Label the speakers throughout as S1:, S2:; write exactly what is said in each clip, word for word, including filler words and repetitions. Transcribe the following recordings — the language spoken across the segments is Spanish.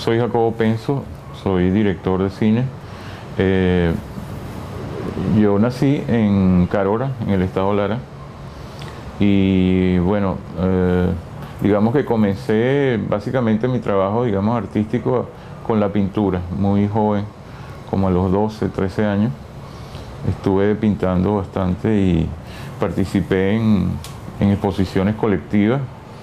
S1: soy Jacobo Penso, soy director de cine. Eh, yo nací en Carora, en el estado Lara, y bueno, eh, digamos que comencé básicamente mi trabajo, digamos, artístico con la pintura, muy joven, como a los doce, trece años. Estuve pintando bastante y participé en, en exposiciones colectivas.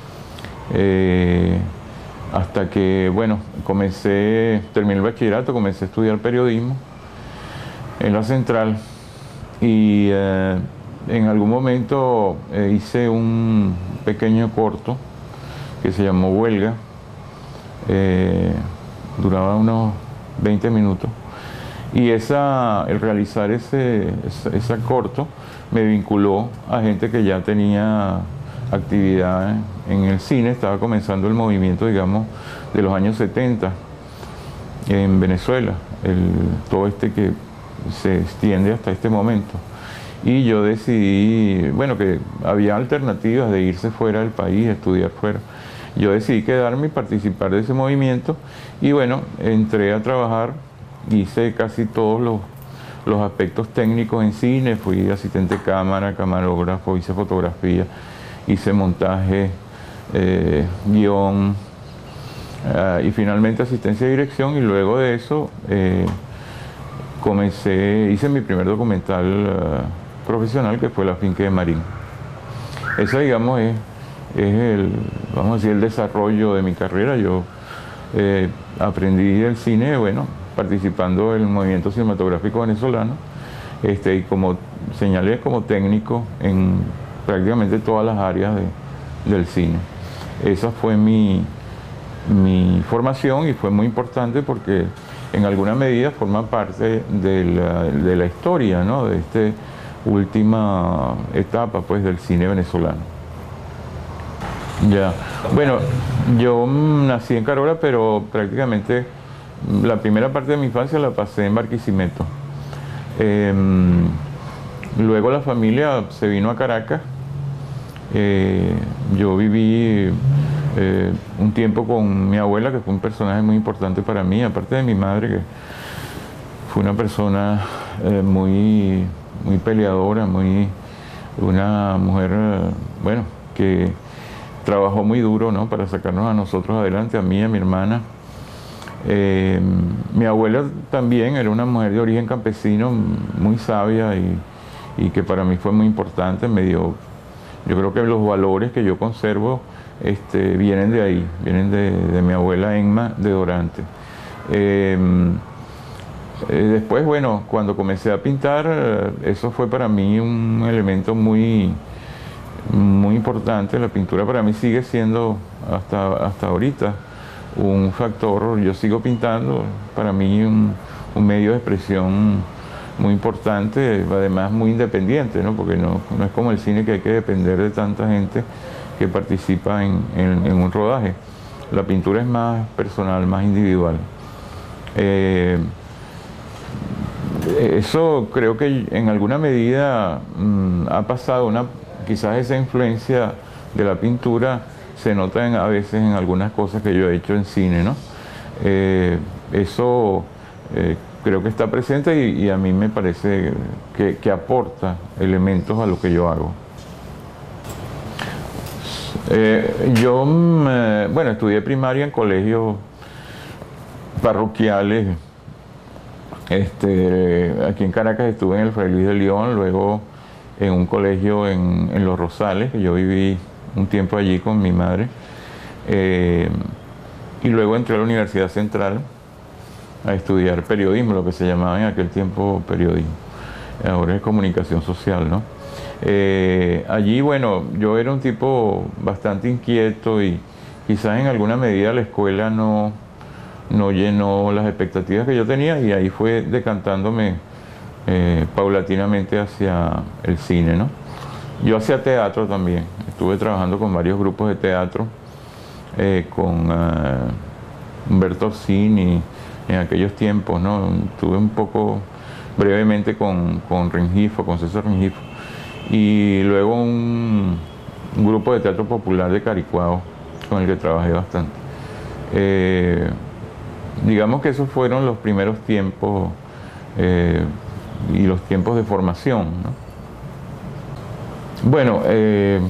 S1: Eh, hasta que, bueno, comencé, terminé el bachillerato, comencé a estudiar periodismo en la Central y eh, en algún momento eh, hice un pequeño corto que se llamó Huelga, eh, duraba unos veinte minutos, y esa, el realizar ese, ese, ese corto me vinculó a gente que ya tenía actividad en el cine. Estaba comenzando el movimiento, digamos, de los años setenta en Venezuela, el, todo este que se extiende hasta este momento. Y yo decidí, bueno, que había alternativas de irse fuera del país, estudiar fuera. Yo decidí quedarme y participar de ese movimiento y bueno, entré a trabajar, hice casi todos los, los aspectos técnicos en cine, fui asistente de cámara, camarógrafo, hice fotografía, hice montaje, eh, guión uh, y finalmente asistencia de dirección, y luego de eso eh, comencé, hice mi primer documental uh, profesional, que fue La Finca de Marín. Ese, digamos, es, es el, vamos a decir, el desarrollo de mi carrera. Yo eh, aprendí el cine, bueno, participando en el movimiento cinematográfico venezolano, este, y como señalé, como técnico en prácticamente todas las áreas de, del cine. Esa fue mi, mi formación y fue muy importante porque en alguna medida forma parte de la, de la historia, ¿no?, de esta última etapa, pues, del cine venezolano. Ya, bueno, yo nací en Carora, pero prácticamente la primera parte de mi infancia la pasé en Barquisimeto. Eh, luego la familia se vino a Caracas. Eh, yo viví eh, un tiempo con mi abuela, que fue un personaje muy importante para mí, aparte de mi madre, que fue una persona eh, muy, muy peleadora, muy, una mujer, eh, bueno, que trabajó muy duro, ¿no?, para sacarnos a nosotros adelante, a mí y a mi hermana. Eh, mi abuela también era una mujer de origen campesino, muy sabia, y, y que para mí fue muy importante. Me dio, yo creo que los valores que yo conservo este, vienen de ahí, vienen de, de mi abuela Enma de Dorante. Eh, eh, después, bueno, cuando comencé a pintar, eh, eso fue para mí un elemento muy, muy importante. La pintura para mí sigue siendo hasta, hasta ahorita un factor. Yo sigo pintando, para mí un, un medio de expresión muy importante, además muy independiente, ¿no?, porque no, no es como el cine, que hay que depender de tanta gente que participa en, en, en un rodaje. La pintura es más personal, más individual. Eh, eso creo que en alguna medida mmm, ha pasado, una, quizás esa influencia de la pintura se nota en, a veces en algunas cosas que yo he hecho en cine, ¿no? Eh, eso eh, creo que está presente y, y a mí me parece que, que aporta elementos a lo que yo hago. Eh, yo, eh, bueno, estudié primaria en colegios parroquiales. Este, aquí en Caracas estuve en el Fray Luis de León, luego en un colegio en, en Los Rosales, que yo viví un tiempo allí con mi madre, eh, y luego entré a la Universidad Central a estudiar periodismo, lo que se llamaba en aquel tiempo periodismo, ahora es comunicación social, ¿no? Eh, allí, bueno, yo era un tipo bastante inquieto y quizás en alguna medida la escuela no, no llenó las expectativas que yo tenía, y ahí fue decantándome eh, paulatinamente hacia el cine, ¿no? Yo hacía teatro también, estuve trabajando con varios grupos de teatro, eh, con uh, Humberto Orsini en aquellos tiempos, ¿no? Estuve un poco brevemente con, con Rengifo, con César Rengifo, y luego un, un grupo de teatro popular de Caricuao con el que trabajé bastante. Eh, digamos que esos fueron los primeros tiempos eh, y los tiempos de formación, ¿no? Bueno, eh,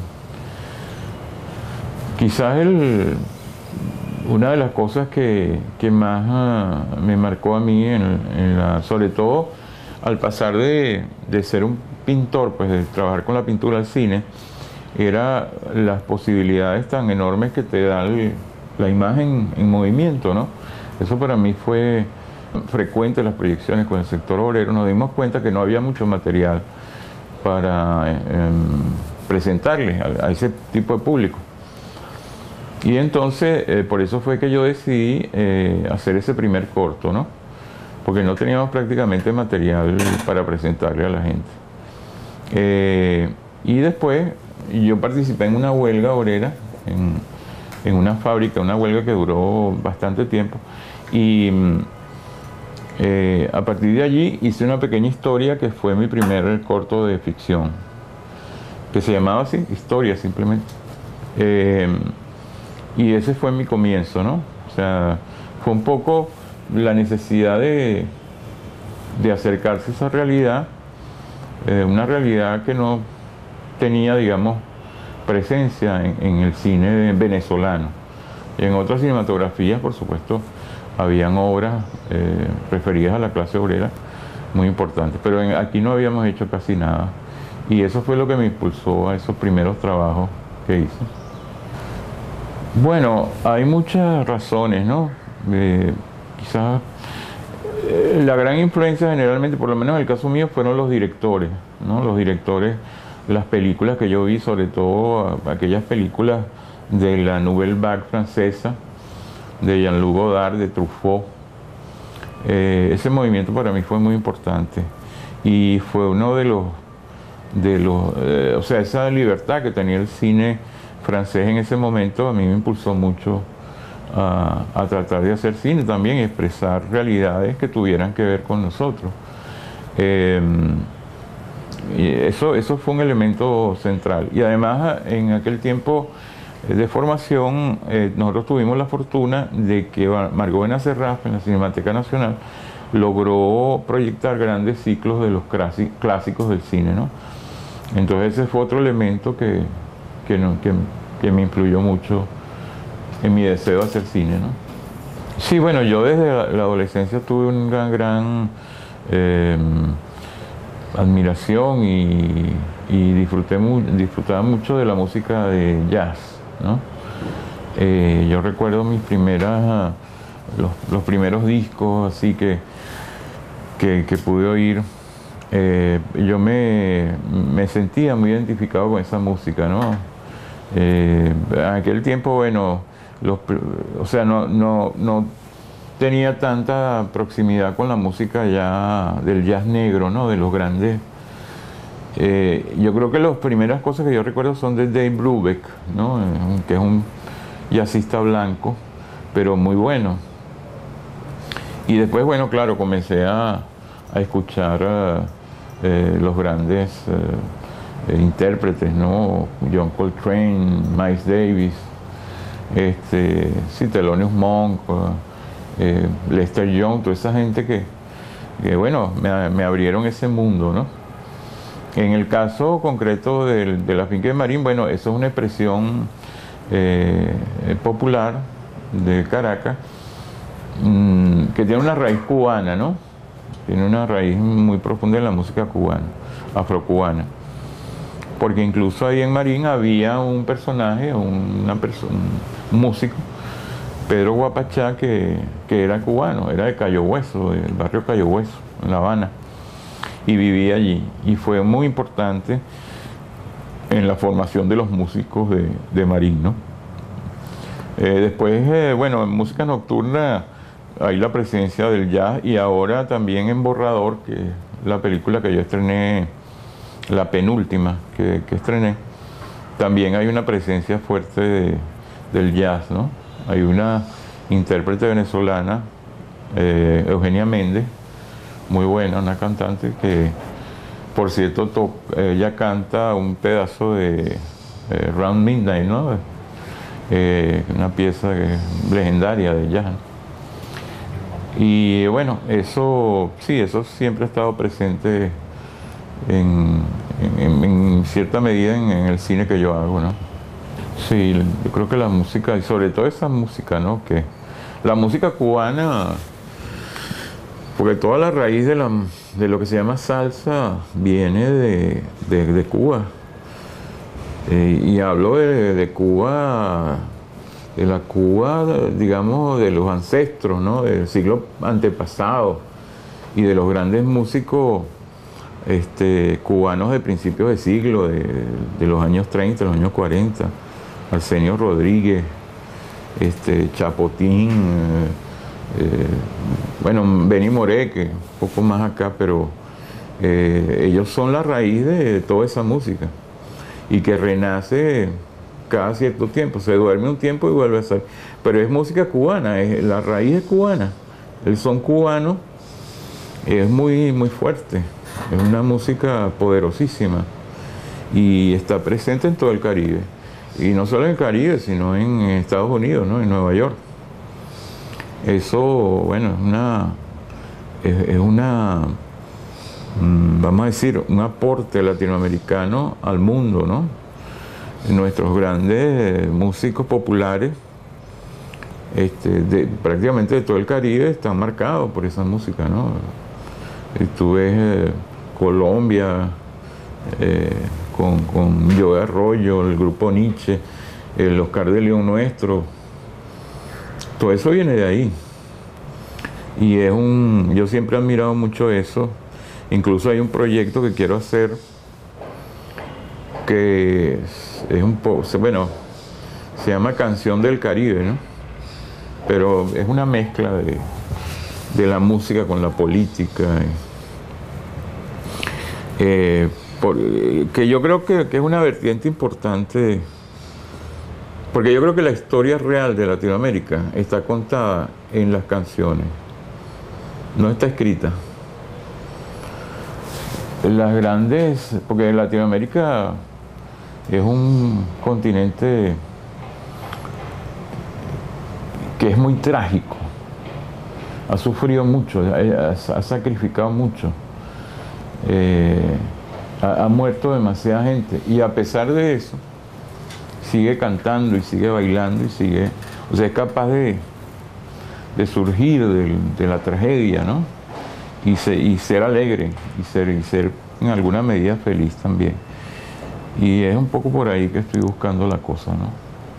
S1: quizás el, una de las cosas que, que más uh, me marcó a mí, en, en la, sobre todo al pasar de, de ser un pintor, pues de trabajar con la pintura al cine, era las posibilidades tan enormes que te da el, la imagen en movimiento, ¿no? Eso para mí fue frecuente en las proyecciones con el sector obrero. Nos dimos cuenta que no había mucho material para eh, presentarle a, a ese tipo de público. Y entonces, eh, por eso fue que yo decidí eh, hacer ese primer corto, ¿no? Porque no teníamos prácticamente material para presentarle a la gente. Eh, y después yo participé en una huelga obrera, en, en una fábrica, una huelga que duró bastante tiempo. Y eh, a partir de allí hice una pequeña historia que fue mi primer corto de ficción, que se llamaba así, Historia simplemente. Eh, y ese fue mi comienzo, ¿no? O sea, fue un poco la necesidad de, de acercarse a esa realidad, eh, una realidad que no tenía, digamos, presencia en, en el cine venezolano. Y en otras cinematografías, por supuesto, habían obras eh, referidas a la clase obrera muy importantes, pero en, aquí no habíamos hecho casi nada. Y eso fue lo que me impulsó a esos primeros trabajos que hice. Bueno, hay muchas razones, ¿no? Eh, quizás eh, la gran influencia generalmente, por lo menos en el caso mío, fueron los directores, ¿no? Los directores, las películas que yo vi, sobre todo aquellas películas de la Nouvelle Vague francesa, de Jean-Luc Godard, de Truffaut. Eh, ese movimiento para mí fue muy importante y fue uno de los, de los eh, o sea, esa libertad que tenía el cine francés en ese momento a mí me impulsó mucho a, a tratar de hacer cine también y expresar realidades que tuvieran que ver con nosotros. Eh, y eso, eso fue un elemento central. Y además, en aquel tiempo de formación, eh, nosotros tuvimos la fortuna de que Margot Benacerraf, en la Cinemateca Nacional, logró proyectar grandes ciclos de los clásicos del cine, ¿no? Entonces ese fue otro elemento que, que, no, que, que me influyó mucho en mi deseo de hacer cine, ¿no? Sí, bueno, yo desde la, la adolescencia tuve una gran, gran eh, admiración y, y disfruté mu disfrutaba mucho de la música de jazz, ¿no? Eh, yo recuerdo mis primeras, los, los primeros discos así que, que, que pude oír. Eh, yo me, me sentía muy identificado con esa música, ¿no? Eh, en aquel tiempo, bueno, los, o sea, no, no, no tenía tanta proximidad con la música ya del jazz negro, ¿no? De los grandes. Eh, yo creo que las primeras cosas que yo recuerdo son de Dave Brubeck, ¿no? Que es un jazzista blanco, pero muy bueno. Y después, bueno, claro, comencé a, a escuchar uh, eh, los grandes uh, eh, intérpretes, ¿no? John Coltrane, Miles Davis, este, sí, Thelonious Monk, uh, eh, Lester Young, toda esa gente que, que bueno, me, me abrieron ese mundo, ¿no? En el caso concreto de, de la finca de Marín, bueno, eso es una expresión eh, popular de Caracas, mmm, que tiene una raíz cubana, ¿no? Tiene una raíz muy profunda en la música cubana, afrocubana. Porque incluso ahí en Marín había un personaje, una persona, un músico, Pedro Guapachá, que, que era cubano, era de Cayo Hueso, del barrio Cayo Hueso, en La Habana, y vivía allí. Y fue muy importante en la formación de los músicos de, de Marín, ¿no? Eh, después, eh, bueno, en música nocturna hay la presencia del jazz, y ahora también en Borrador, que es la película que yo estrené, la penúltima que, que estrené, también hay una presencia fuerte de, del jazz, ¿no? Hay una intérprete venezolana, eh, Eugenia Méndez, muy buena, una cantante que, por cierto, to, ella canta un pedazo de eh, Round Midnight, ¿no? Eh, una pieza que, legendaria de jazz. Y bueno, eso sí, eso siempre ha estado presente en, en- en cierta medida en, en el cine que yo hago, ¿no? Sí, yo creo que la música, y sobre todo esa música, ¿no? Que la música cubana, porque toda la raíz de, la, de lo que se llama salsa viene de, de- de Cuba. Eh, y hablo de, de Cuba, de la Cuba, digamos, de los ancestros, ¿no? Del siglo antepasado y de los grandes músicos este, cubanos de principios de siglo, de, de los años treinta, los años cuarenta. Arsenio Rodríguez, este, Chapotín, eh, eh, bueno, Benny Moré, que un poco más acá, pero eh, ellos son la raíz de toda esa música y que renace cada cierto tiempo, se duerme un tiempo y vuelve a salir. Pero es música cubana, es, la raíz es cubana, el son cubano es muy, muy fuerte, es una música poderosísima y está presente en todo el Caribe. Y no solo en el Caribe, sino en Estados Unidos, ¿no? En Nueva York. Eso, bueno, es una, es, es una, mm, vamos a decir, un aporte latinoamericano al mundo, ¿no? Nuestros grandes músicos populares, este, de, prácticamente de todo el Caribe, están marcados por esa música, ¿no? Y tú ves eh, Colombia, eh, con, con Joe Arroyo, el grupo Nietzsche, el Oscar de León Nuestro, todo eso viene de ahí. Y es un, yo siempre he admirado mucho eso. Incluso hay un proyecto que quiero hacer que es, es un poco, bueno, se llama Canción del Caribe, ¿no? Pero es una mezcla de, de la música con la política. Eh, por, que yo creo que, que es una vertiente importante, porque yo creo que la historia real de Latinoamérica está contada en las canciones, no está escrita. Las grandes, porque Latinoamérica es un continente que es muy trágico, ha sufrido mucho, ha, ha sacrificado mucho. Eh, ha, ha muerto demasiada gente y a pesar de eso sigue cantando y sigue bailando y sigue, o sea, es capaz de, de surgir de, de la tragedia, ¿no? Y, se, y ser alegre y ser, y ser en alguna medida feliz también. Y es un poco por ahí que estoy buscando la cosa, ¿no?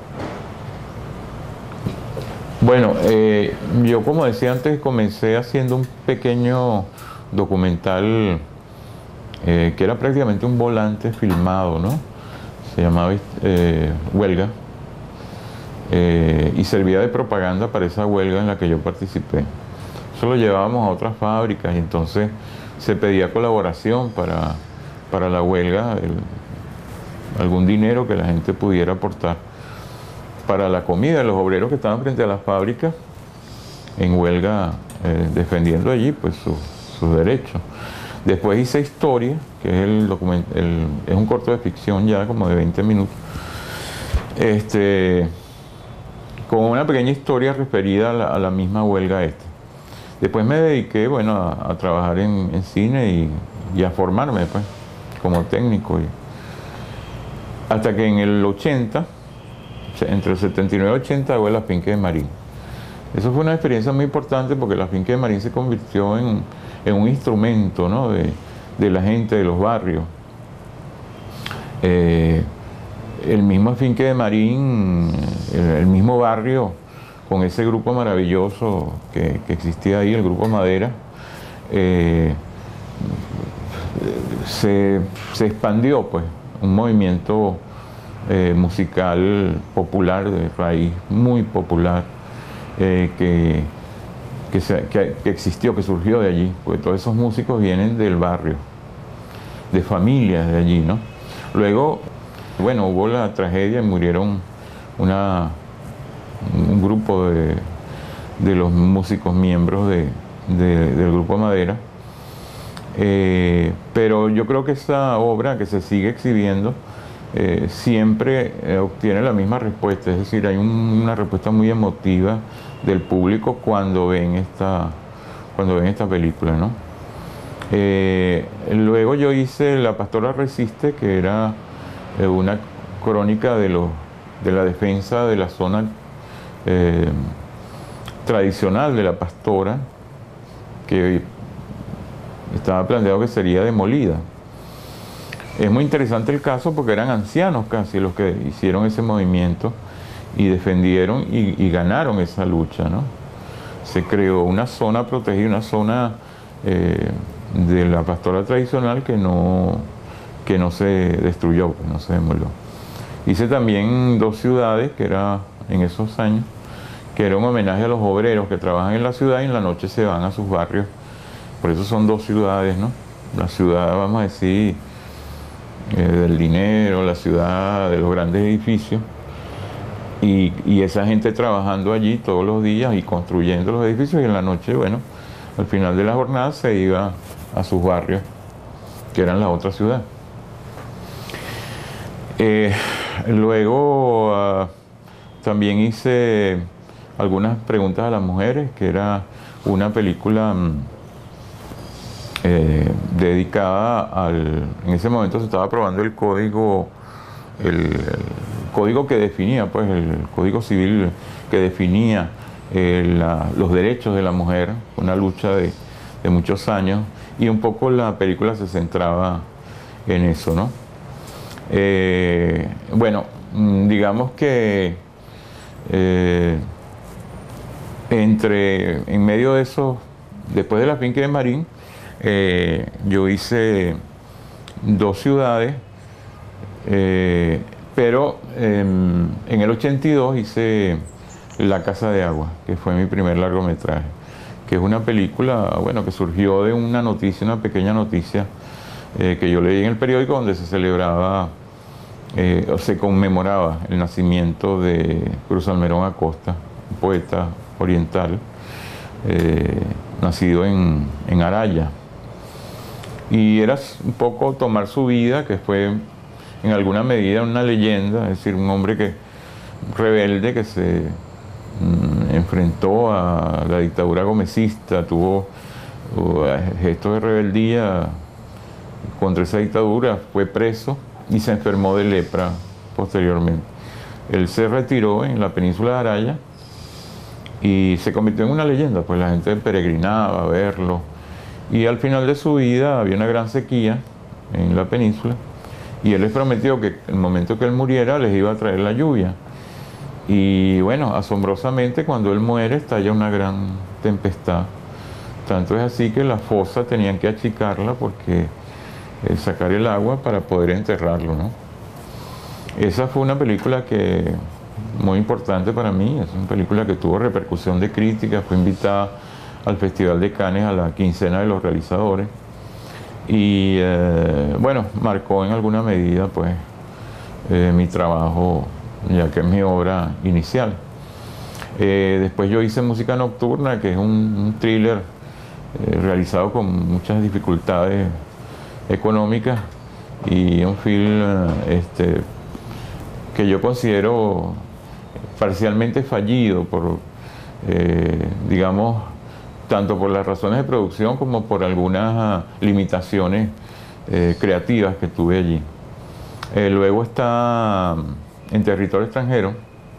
S1: Bueno, eh, yo como decía antes, comencé haciendo un pequeño documental eh, que era prácticamente un volante filmado, ¿no? Se llamaba eh, Huelga, eh, y servía de propaganda para esa huelga en la que yo participé. Eso lo llevábamos a otras fábricas y entonces se pedía colaboración para, para la huelga, el, algún dinero que la gente pudiera aportar para la comida de los obreros que estaban frente a las fábricas en huelga, eh, defendiendo allí pues su, sus derechos. Después hice Historia, que es, el document el, es un corto de ficción ya como de veinte minutos, este, con una pequeña historia referida a la, a la misma huelga esta. Después me dediqué, bueno, a, a trabajar en, en cine y, y a formarme pues como técnico. Y, hasta que en el ochenta, entre el setenta y nueve y ochenta, hago La Finca de Marín. Eso fue una experiencia muy importante porque La Finca de Marín se convirtió en, en un instrumento, ¿no? de, de la gente de los barrios. Eh, el mismo Finca de Marín, el, el mismo barrio, con ese grupo maravilloso que, que existía ahí, el Grupo Madera, eh, se, se expandió pues un movimiento eh, musical popular de raíz, muy popular, eh, que, que, se, que, que existió, que surgió de allí, porque todos esos músicos vienen del barrio, de familias de allí, ¿no? Luego, bueno, hubo la tragedia y murieron una, un grupo de, de los músicos miembros de, de, del Grupo Madera. Eh, pero yo creo que esa obra que se sigue exhibiendo eh, siempre eh, obtiene la misma respuesta, es decir, hay un, una respuesta muy emotiva del público cuando ven esta, cuando ven esta película, ¿no? Eh, luego yo hice La Pastora Resiste, que era eh, una crónica de, los, de la defensa de la zona eh, tradicional de La Pastora, que estaba planteado que sería demolida. Es muy interesante el caso porque eran ancianos casi los que hicieron ese movimiento y defendieron y, y ganaron esa lucha, ¿no? Se creó una zona protegida, una zona eh, de la pastora tradicional que no, que no se destruyó, no se demolió. Hice también Dos Ciudades, que era en esos años, que era un homenaje a los obreros que trabajan en la ciudad y en la noche se van a sus barrios. Por eso son dos ciudades, ¿no? La ciudad, vamos a decir, eh, del dinero, la ciudad de los grandes edificios, y, y esa gente trabajando allí todos los días y construyendo los edificios, y en la noche, bueno, al final de la jornada se iba a sus barrios, que eran la otra ciudad. Eh, luego uh, también hice algunas preguntas a las mujeres, que era una película um, eh, dedicada al... En ese momento se estaba aprobando el código, el, el código que definía, pues el código civil que definía eh, la, los derechos de la mujer, una lucha de, de muchos años, y un poco la película se centraba en eso, ¿no? Eh, bueno, digamos que eh, entre, en medio de eso, después de La finca de Marín, eh, yo hice Dos Ciudades, eh, pero eh, en el ochenta y dos hice La Casa de Agua, que fue mi primer largometraje, que es una película, bueno, que surgió de una noticia, una pequeña noticia eh, que yo leí en el periódico, donde se celebraba eh, o se conmemoraba el nacimiento de Cruz Salmerón Acosta, un poeta oriental, eh, nacido en, en Araya. Y era un poco tomar su vida, que fue en alguna medida una leyenda, es decir, un hombre que, rebelde que se mm, enfrentó a la dictadura gomecista, tuvo uh, gestos de rebeldía contra esa dictadura, fue preso y se enfermó de lepra posteriormente. Él se retiró en la península de Araya y se convirtió en una leyenda, pues la gente peregrinaba a verlo. Y al final de su vida había una gran sequía en la península y él les prometió que el momento que él muriera les iba a traer la lluvia. Y bueno, asombrosamente cuando él muere estalla una gran tempestad. Tanto es así que la fosa tenían que achicarla porque eh, sacar el agua para poder enterrarlo, ¿no? Esa fue una película que muy importante para mí, es una película que tuvo repercusión de crítica, fue invitada al Festival de Cannes a la quincena de los realizadores y eh, bueno, marcó en alguna medida pues eh, mi trabajo, ya que es mi obra inicial. Eh, después yo hice Música Nocturna, que es un, un thriller eh, realizado con muchas dificultades económicas y un film este, que yo considero parcialmente fallido por, eh, digamos, tanto por las razones de producción como por algunas uh, limitaciones eh, creativas que tuve allí. Eh, luego está En Territorio Extranjero,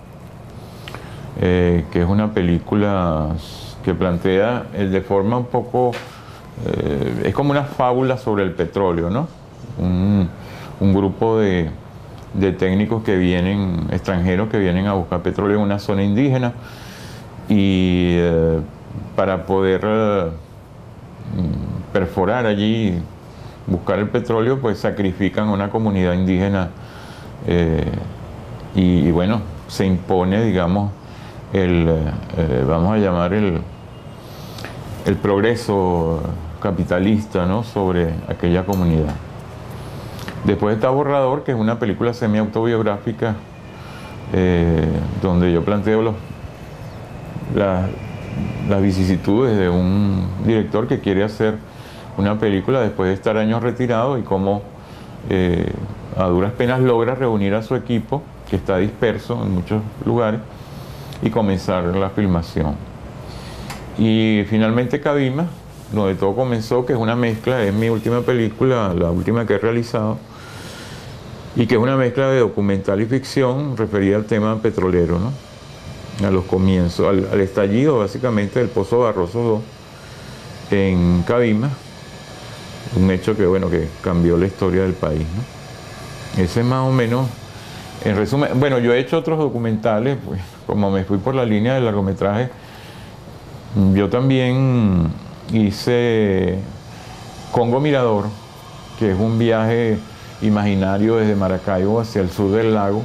S1: eh, que es una película que plantea eh, de forma un poco, eh, es como una fábula sobre el petróleo, ¿no? Un, un grupo de, de técnicos que vienen, extranjeros que vienen a buscar petróleo en una zona indígena y eh, para poder eh, perforar allí, buscar el petróleo, pues sacrifican a una comunidad indígena eh, y, y bueno, se impone, digamos, el, eh, vamos a llamar el, el progreso capitalista, ¿no?, sobre aquella comunidad. Después está Borrador, que es una película semi-autobiográfica eh, donde yo planteo los, la, las vicisitudes de un director que quiere hacer una película después de estar años retirado y cómo eh, a duras penas logra reunir a su equipo, que está disperso en muchos lugares, y comenzar la filmación. Y finalmente Cabima, donde todo comenzó, que es una mezcla, es mi última película, la última que he realizado, y que es una mezcla de documental y ficción referida al tema petrolero, ¿no? A los comienzos, al, al estallido básicamente del Pozo Barroso dos en Cabima, un hecho que, bueno, que cambió la historia del país, ¿no? Ese es más o menos, en resumen. Bueno, yo he hecho otros documentales, pues, como me fui por la línea del largometraje, yo también hice Congo Mirador, que es un viaje imaginario desde Maracaibo hacia el sur del lago,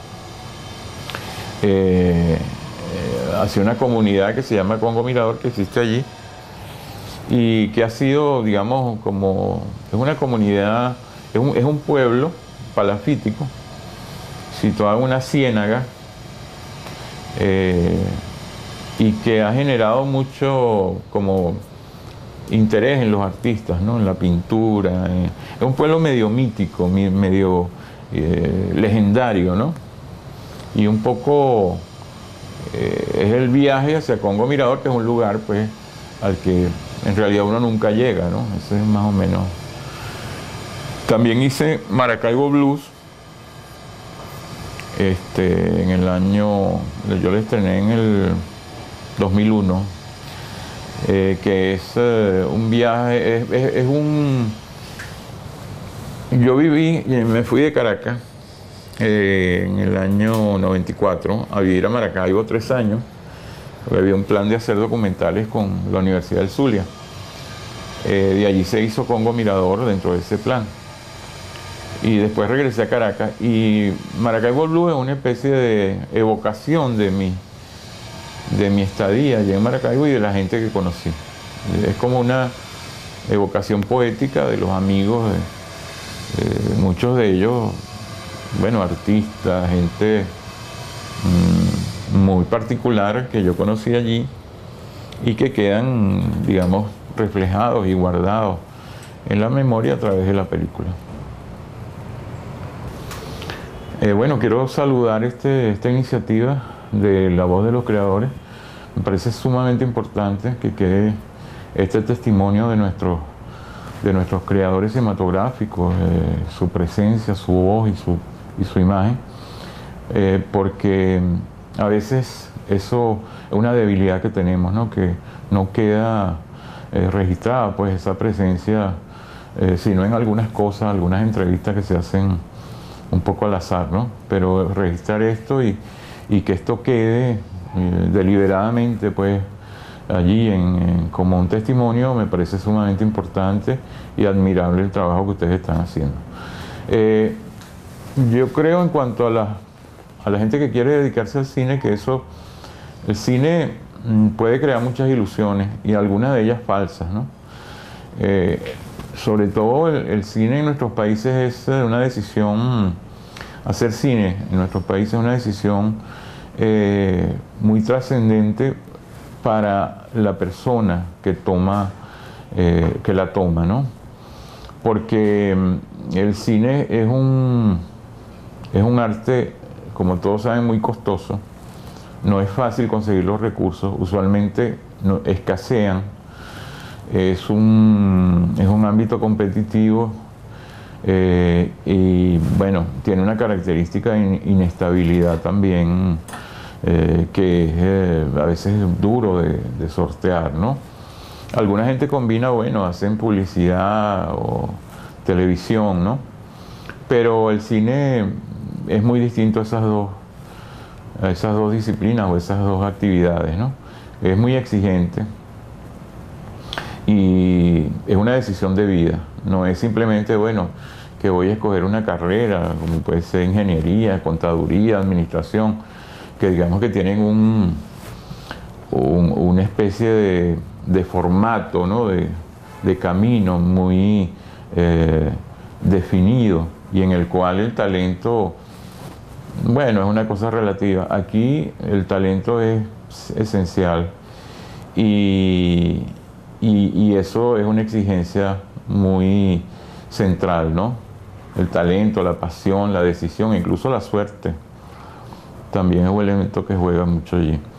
S1: eh, eh, hacia una comunidad que se llama Congo Mirador, que existe allí, y que ha sido, digamos, como, es una comunidad, es un, es un pueblo palafítico, situado en una ciénaga, eh, y que ha generado mucho como interés en los artistas, ¿no? En la pintura. Eh. Es un pueblo medio mítico, medio eh, legendario, ¿no? Y un poco eh, es el viaje hacia Congo Mirador, que es un lugar, pues, al que en realidad uno nunca llega, ¿no? Ese es más o menos. También hice Maracaibo Blues, este, en el año, yo lo estrené en el dos mil uno, eh, que es eh, un viaje, es, es, es un... Yo viví, me fui de Caracas eh, en el año noventa y cuatro a vivir a Maracaibo tres años, porque había un plan de hacer documentales con la Universidad del Zulia. Eh, de allí se hizo Congo Mirador dentro de ese plan. Y después regresé a Caracas, y Maracaibo Blue es una especie de evocación de mi, de mi estadía allá en Maracaibo y de la gente que conocí. Es como una evocación poética de los amigos, de, de muchos de ellos, bueno, artistas, gente mmm, muy particular que yo conocí allí y que quedan, digamos, reflejados y guardados en la memoria a través de la película. Eh, bueno, quiero saludar este, esta iniciativa de La Voz de los Creadores. Me parece sumamente importante que quede este testimonio de nuestros, de nuestros creadores cinematográficos, eh, su presencia, su voz y su, y su imagen, eh, porque a veces eso es una debilidad que tenemos, ¿no? Que no queda eh, registrada, pues, esa presencia, eh, sino en algunas cosas, algunas entrevistas que se hacen un poco al azar, ¿no? Pero registrar esto y, y que esto quede eh, deliberadamente, pues, allí en, en, como un testimonio, me parece sumamente importante y admirable el trabajo que ustedes están haciendo. Eh, yo creo, en cuanto a la, a la gente que quiere dedicarse al cine, que eso, el cine mm, puede crear muchas ilusiones y algunas de ellas falsas, ¿no? Eh, sobre todo el, el cine en nuestros países es una decisión, hacer cine en nuestros países es una decisión eh, muy trascendente para la persona que toma, eh, que la toma, ¿no? Porque el cine es un, es un arte, como todos saben, muy costoso. No es fácil conseguir los recursos, usualmente no, escasean. Es un, es un ámbito competitivo eh, y, bueno, tiene una característica de inestabilidad también, eh, que es eh, a veces duro de, de sortear, ¿no? Alguna gente combina, bueno, hacen publicidad o televisión, ¿no? Pero el cine es muy distinto a esas dos, a esas dos disciplinas o esas dos actividades, ¿no? Es muy exigente. Y es una decisión de vida, no es simplemente, bueno, que voy a escoger una carrera, como puede ser ingeniería, contaduría, administración, que digamos que tienen un, un, una especie de, de formato, ¿no? de, de camino muy eh, definido y en el cual el talento, bueno, es una cosa relativa. Aquí el talento es esencial y Y, y eso es una exigencia muy central, ¿no? El talento, la pasión, la decisión, incluso la suerte, también es un elemento que juega mucho allí.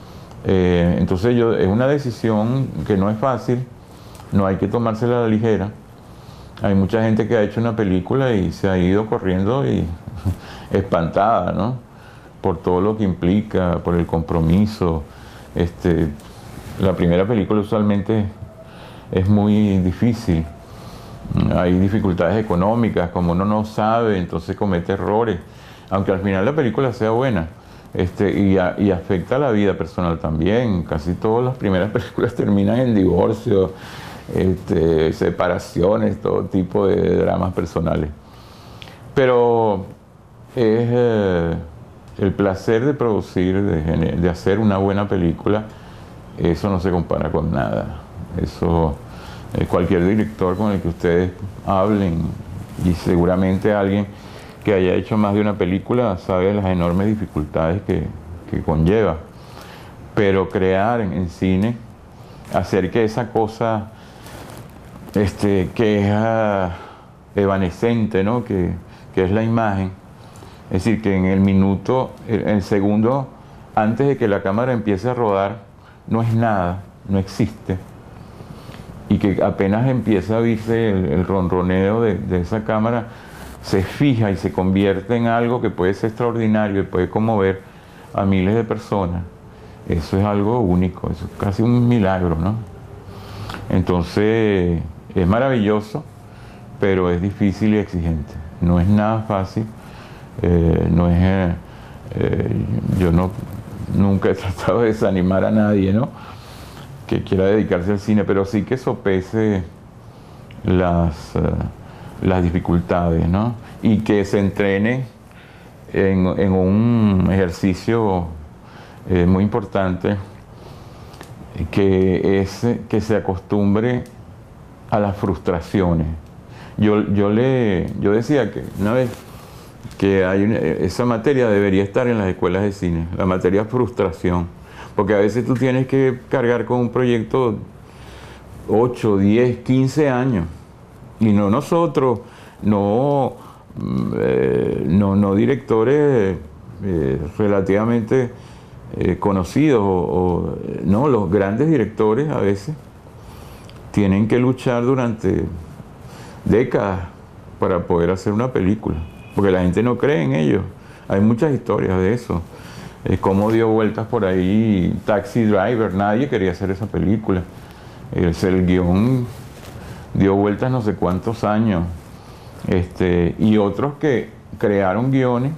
S1: Eh, entonces yo, es una decisión que no es fácil, no hay que tomársela a la ligera. Hay mucha gente que ha hecho una película y se ha ido corriendo y espantada, ¿no? Por todo lo que implica, por el compromiso. Este, la primera película usualmente es muy difícil. Hay dificultades económicas, como uno no sabe, entonces comete errores. Aunque al final la película sea buena. Este, y, a, y afecta a la vida personal también. Casi todas las primeras películas terminan en divorcio, este, separaciones, todo tipo de dramas personales. Pero es eh, el placer de producir, de, de hacer una buena película, eso no se compara con nada. Eso, eh, cualquier director con el que ustedes hablen, y seguramente alguien que haya hecho más de una película sabe las enormes dificultades que, que conlleva. Pero crear en, en cine, hacer que esa cosa este, que es uh, evanescente, ¿no? que, que es la imagen, es decir, que en el minuto, en el segundo antes de que la cámara empiece a rodar, no es nada, no existe, y que apenas empieza a oírse el, el ronroneo de, de esa cámara, se fija y se convierte en algo que puede ser extraordinario y puede conmover a miles de personas. Eso es algo único, eso es casi un milagro, ¿no? Entonces, es maravilloso, pero es difícil y exigente. No es nada fácil, eh, no es... Eh, eh, yo no, nunca he tratado de desanimar a nadie, ¿no?, que quiera dedicarse al cine, pero sí que sopese las... Uh, las dificultades, ¿no? Y que se entrene en, en un ejercicio eh, muy importante, que es que se acostumbre a las frustraciones. Yo, yo, le, yo decía que una vez que hay una, esa materia debería estar en las escuelas de cine, la materia frustración, porque a veces tú tienes que cargar con un proyecto ocho, diez, quince años. Y no nosotros, no, eh, no, no directores eh, relativamente eh, conocidos, o, o, no, los grandes directores a veces tienen que luchar durante décadas para poder hacer una película, porque la gente no cree en ellos. Hay muchas historias de eso, eh, cómo dio vueltas por ahí Taxi Driver, nadie quería hacer esa película, el, el guión dio vueltas no sé cuántos años, este, y otros que crearon guiones,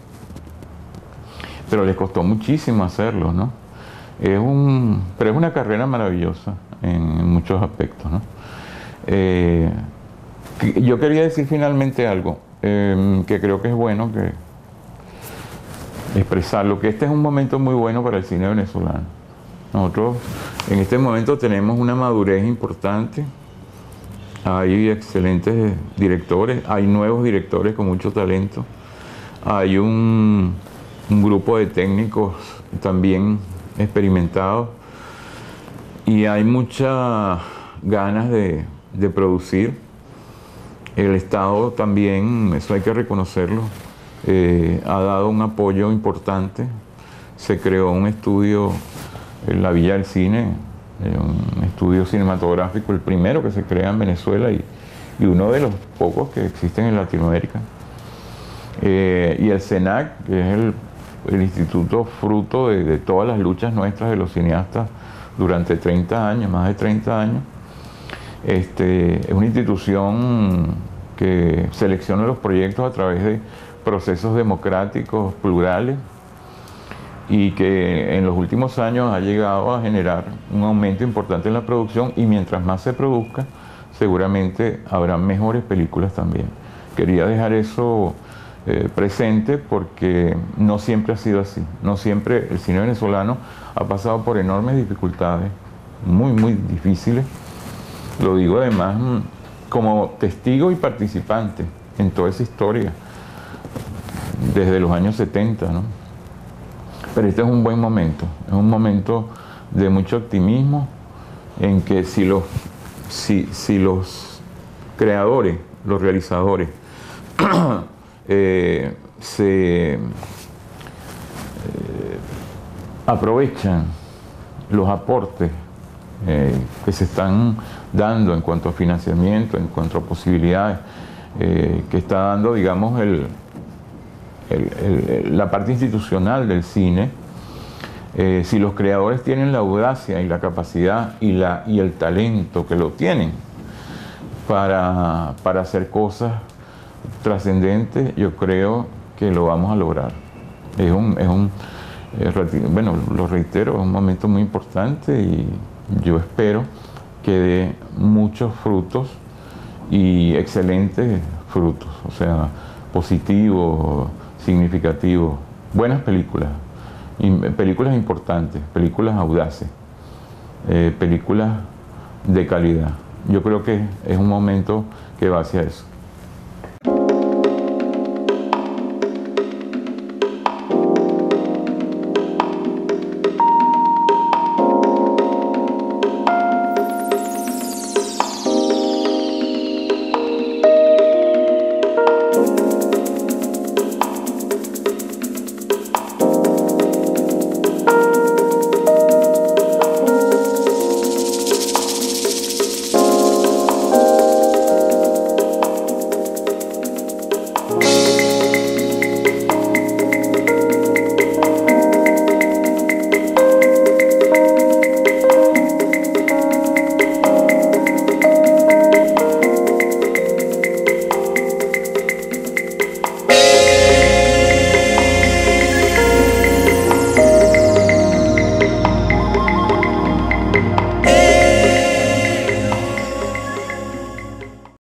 S1: pero les costó muchísimo hacerlo, ¿no? Es un, pero es una carrera maravillosa en muchos aspectos, ¿no? Eh, yo quería decir finalmente algo eh, que creo que es bueno que expresarlo, que este es un momento muy bueno para el cine venezolano. Nosotros en este momento tenemos una madurez importante. Hay excelentes directores, hay nuevos directores con mucho talento, hay un, un grupo de técnicos también experimentados y hay muchas ganas de, de producir. El Estado también, eso hay que reconocerlo, eh, ha dado un apoyo importante. Se creó un estudio en la Villa del Cine, un estudio cinematográfico, el primero que se crea en Venezuela y, y uno de los pocos que existen en Latinoamérica. Eh, y el CENAC, que es el, el instituto fruto de, de todas las luchas nuestras de los cineastas durante treinta años, más de treinta años. Este, es una institución que selecciona los proyectos a través de procesos democráticos, plurales, y que en los últimos años ha llegado a generar un aumento importante en la producción, y mientras más se produzca, seguramente habrá mejores películas también. Quería dejar eso eh, presente porque no siempre ha sido así. No siempre el cine venezolano ha pasado por enormes dificultades, muy, muy difíciles. Lo digo además como testigo y participante en toda esa historia, desde los años setenta, ¿no? Pero este es un buen momento, es un momento de mucho optimismo, en que si los, si, si los creadores, los realizadores, eh, se eh, aprovechan los aportes eh, que se están dando en cuanto a financiamiento, en cuanto a posibilidades, eh, que está dando, digamos, el, el, el, la parte institucional del cine. Eh, si los creadores tienen la audacia y la capacidad y, la, y el talento que lo tienen para, para hacer cosas trascendentes, yo creo que lo vamos a lograr. Es un, es un eh, bueno, lo reitero, es un momento muy importante y yo espero que dé muchos frutos y excelentes frutos, o sea, positivos, significativos, buenas películas. Y películas importantes, películas audaces, eh, películas de calidad. Yo creo que es un momento que va hacia eso.